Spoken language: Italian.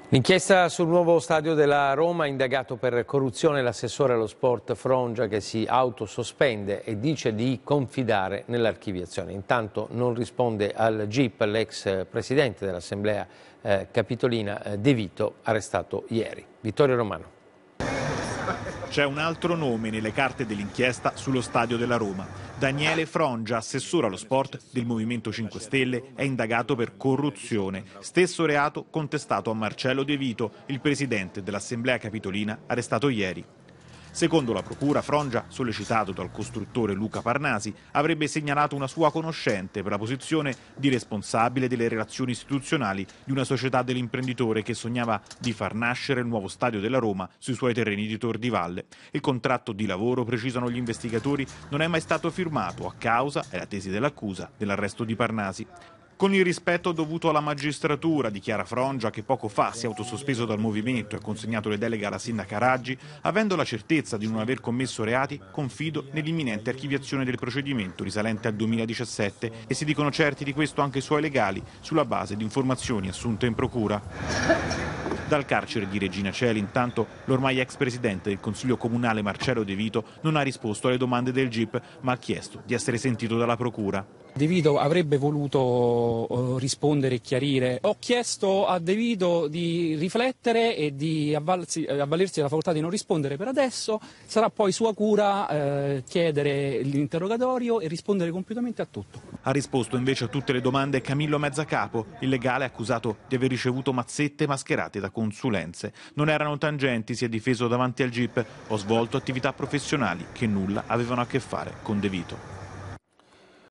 L'inchiesta sul nuovo stadio della Roma ha indagato per corruzione l'assessore allo sport Frongia, che si autosospende e dice di confidare nell'archiviazione. Intanto non risponde al GIP l'ex presidente dell'Assemblea Capitolina De Vito, arrestato ieri. Vittorio Romano. C'è un altro nome nelle carte dell'inchiesta sullo stadio della Roma. Daniele Frongia, assessore allo sport del Movimento 5 Stelle, è indagato per corruzione. Stesso reato contestato a Marcello De Vito, il presidente dell'Assemblea Capitolina, arrestato ieri. Secondo la procura, Frongia, sollecitato dal costruttore Luca Parnasi, avrebbe segnalato una sua conoscente per la posizione di responsabile delle relazioni istituzionali di una società dell'imprenditore che sognava di far nascere il nuovo stadio della Roma sui suoi terreni di Tor di Valle. Il contratto di lavoro, precisano gli investigatori, non è mai stato firmato a causa, è la tesi dell'accusa, dell'arresto di Parnasi. Con il rispetto dovuto alla magistratura, dichiara Frongia, che poco fa si è autosospeso dal movimento e ha consegnato le deleghe alla sindaca Raggi, avendo la certezza di non aver commesso reati, confido nell'imminente archiviazione del procedimento risalente al 2017 e si dicono certi di questo anche i suoi legali sulla base di informazioni assunte in procura. Dal carcere di Regina Coeli, intanto, l'ormai ex presidente del Consiglio Comunale Marcello De Vito non ha risposto alle domande del GIP, ma ha chiesto di essere sentito dalla procura. De Vito avrebbe voluto rispondere e chiarire. Ho chiesto a De Vito di riflettere e di avvalersi della facoltà di non rispondere per adesso. Sarà poi sua cura chiedere l'interrogatorio e rispondere compiutamente a tutto. Ha risposto invece a tutte le domande Camillo Mezzacapo, il legale accusato di aver ricevuto mazzette mascherate da consulenze. Non erano tangenti, si è difeso davanti al GIP. Ho svolto attività professionali che nulla avevano a che fare con De Vito.